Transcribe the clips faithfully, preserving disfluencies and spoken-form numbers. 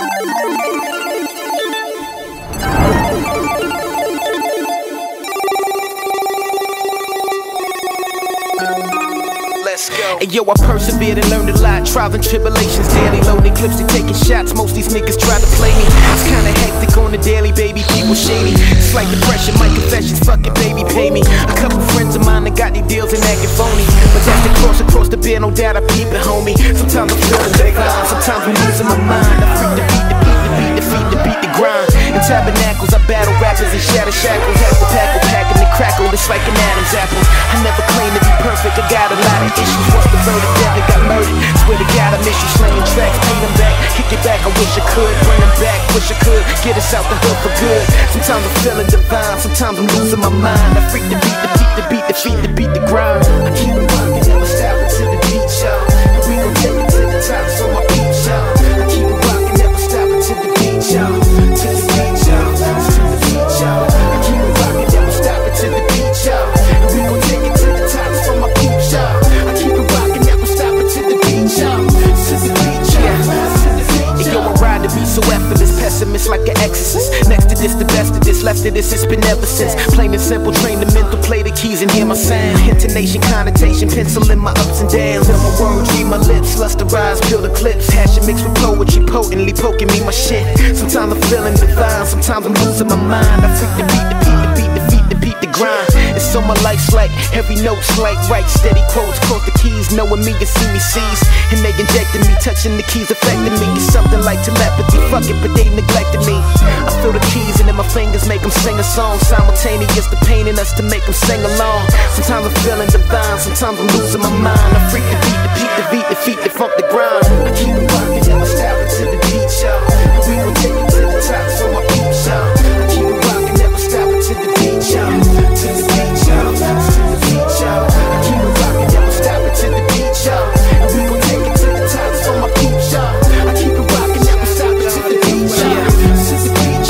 Hey yo, I persevered and learned a lot. Trials and tribulations, daily loaded clips, they taking shots. Most these niggas try to play me. It's kinda hectic on the daily, baby. People shady. It's like depression, my confessions. Fuck it, baby, pay me. A couple friends of mine that got these deals and acting phony. But that's the cross across the beer, no doubt I peep it, homie. Sometimes I'm feeling divine, sometimes I'm losing my mind. I freak the beat, the beat, the beat, the feet, the beat, the grind. In tabernacles, I battle rappers and shatter shackles. Half the pack will pack and they crackle. It's like an Adam's apple. I never claim to be perfect. I got a lot of issues. Once the verdict, definitely got murdered. Swear to God, I miss you slaying tracks. Pay them back, kick it back. I wish I could bring them back. Wish I could get us out the hood for good. Sometimes I'm feeling divine. Sometimes I'm losing my mind. I freak the beat, the beat, the beat, the feet, the beat, the grind. I keep it rocking, never stopping to the beat, y'all. And we gon' take it to the top, so my beat, y'all. I keep it rocking, never stopping to the beat, y'all. To the beat, y'all. To the beat, y'all. I keep it rocking, never stopping to the beat, y'all. And we gon' take it to the top, so my beat, y'all. I keep it rocking, never stopping to the beat, y'all. To the beat, y'all. To the beat, y'all. Yo, I ride to be so effortless, pessimist like an exorcist. Next to this, the best of this, left of this, it's been ever since. Plain and simple, train the mental, play the keys and hear my sound. Intonation, connotation, pencil in my ups and downs. And my words, read my lips, lusterize, peel the clips. Hash it mixed with poetry, potently poking me my shit. Sometimes I'm feeling divine, sometimes I'm losing my mind. I freak the beat, the beat, the beat, the feet, the beat, the grind. And so my life's like, every note's like, right, steady quotes, quote the keys, knowing me and see me sees. And they injecting me, touching the keys, affecting me. It's something like telepathy, fuck it, but they neglected me. I feel the keys and then my fingers make them sing a song. Simultaneous, the pain in us to make them sing along. Sometimes I'm feeling divine, sometimes I'm losing my mind. I freak the beat, the beat, the beat, the feet, the funk, the grind. I keep it rocking, never stopping to the beat, y'all. And we gon' take it to the top, so my beat, y'all. I keep it rocking, never stopping to the beat, y'all. To the beat, y'all. To the beat, y'all. I keep it rocking, never stopping to the beat, y'all. And we gon' take it to the top, so my beat, y'all. I keep it rocking, never stopping to the beat, y'all. To the beat,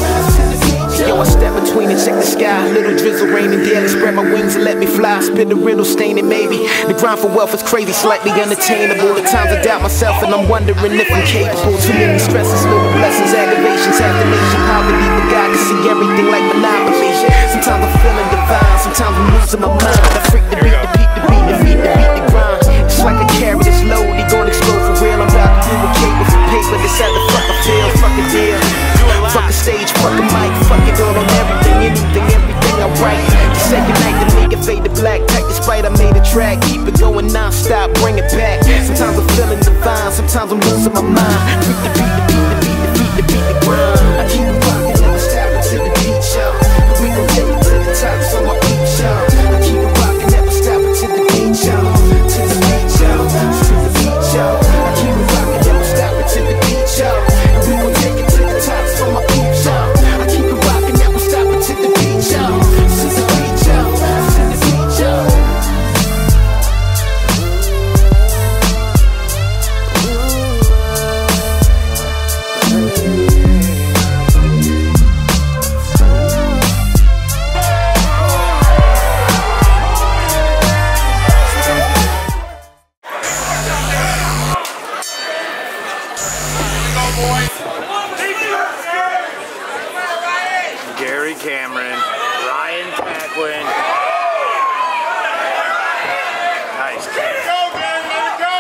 y'all. Yo, I step between and check the sky. Little drizzle, rain and daily. Spread my wings and let me fly. Spit the riddle, stain it maybe. The grind for wealth is crazy, slightly unattainable. The times I doubt myself and I'm wondering if I'm capable. Too many stresses, little blessings, aggravations, half the nation, poverty. But God can see everything like monopoly. Sometimes I'm feeling divine, sometimes I'm losing my mind. I freak the beat, the beat, the beat, the feet, the beat, the grind. It's like a carrot, it's low, they gon' explode for real. I'm about to do a cable for paper. This how the fuck I feel, fuck a deal. Fuck a stage, fuck a mic, fuck it all on everything, anything, everything I write. The second night the nigga fade to black, tight despite I made a track. Keep it going non-stop, bring it back. Sometimes I'm feeling divine, sometimes I'm losing my mind. Freak the beat, the beat, the beat, the beat, the beat, the grind. I keep it rocking, never stopping to the beat, y'all. We gon' take it to the top, so my beat, y'all. I keep it rocking, never stopping to the beat, y'all. To the beat, y'all. To the beat, y'all. I keep it rocking, never stopping to the beat, y'all. And we gon' take it to the top, so my beat, y'all. I keep it rocking, never stopping to the beat, y'all. To the beat, y'all. To the beat, y'all. Gary Cameron, Ryan Paquin. Nice catch. Go, man, let it go.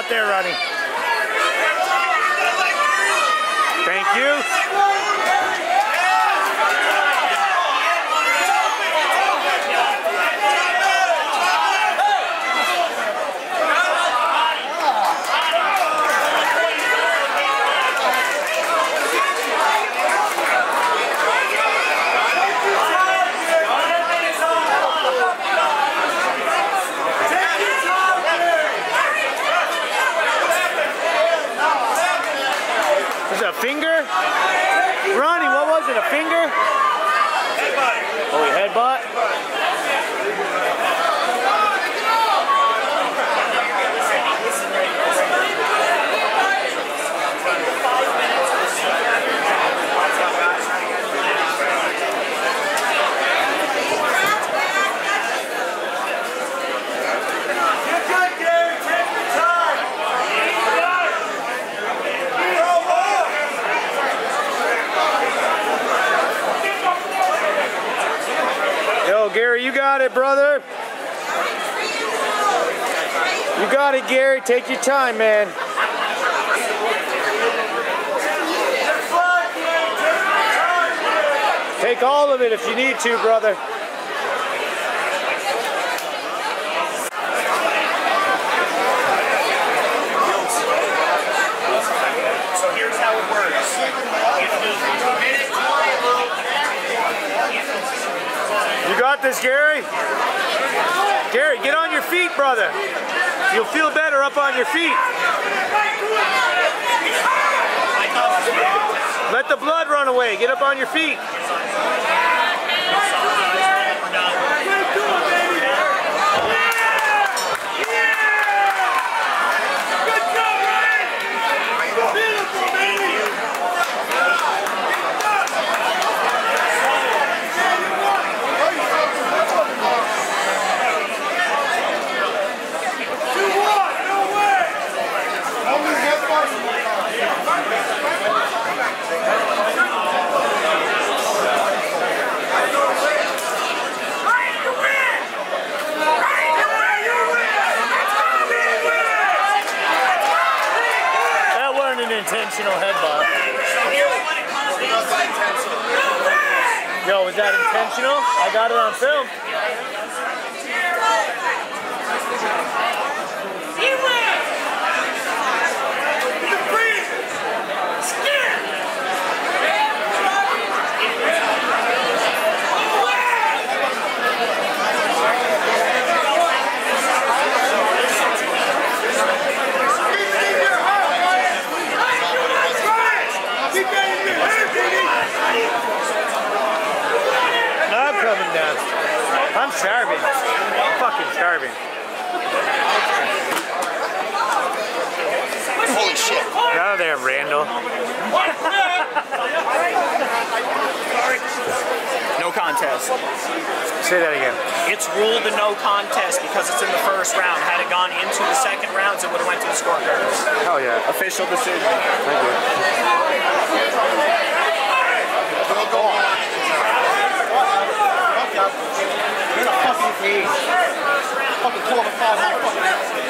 out there, Ronnie. Thank you. A finger? Ronnie, what was it? A finger? Headbutt. Oh, he headbutt? Gary, you got it, brother. You got it, Gary. Take your time, man. Take all of it if you need to, brother. So here's how it works. You got this, Gary. Gary, get on your feet, brother. You'll feel better up on your feet. Let the blood run away. Get up on your feet. Intentional headbutt. Yo, was that intentional? I got it on film. I'm starving. I'm fucking starving. Holy shit. Get out of there, Randall. No contest. Say that again. It's ruled a no contest because it's in the first round. Had it gone into the second rounds, it would have went to the scorecards. Hell yeah. Official decision. Thank you. Go on. You're in a fucking cage. Fucking pull up a five motherfucking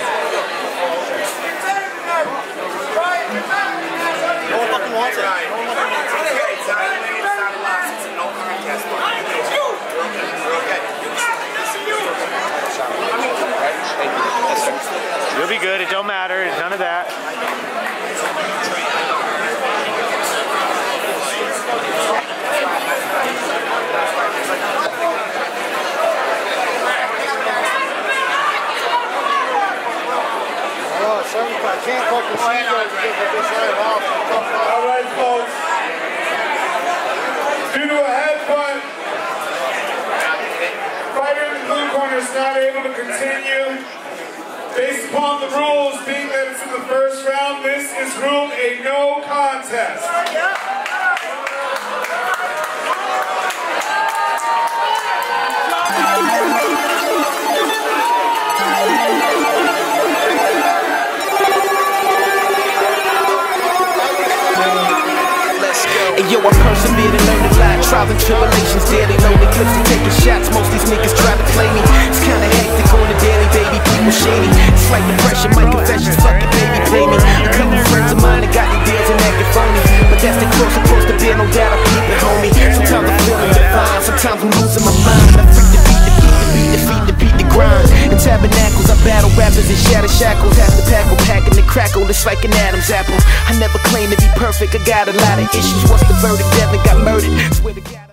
No one fucking wants it. No one fucking wants it. Okay, it's not a loss. It's a no contest. You'll be good. It don't matter. It's none of that. I can't fucking see you guys because this right off. All right, folks. Due to a headbutt, fighter in the blue corner is not able to continue. Based upon the rules, being that it's in the first round, this is ruled a no contest. Yo, I persevere and learn a lot. Trials and tribulations, daily lonely clips and taking shots. Most these niggas try to play me. It's kinda hectic on the daily, baby. People shady. It's like the pressure, my confessions, fuck it, baby. pickle, it's like an Adam's apple. I never claim to be perfect, I got a lot of issues. What's the verdict? Devin got murdered. Swear to God.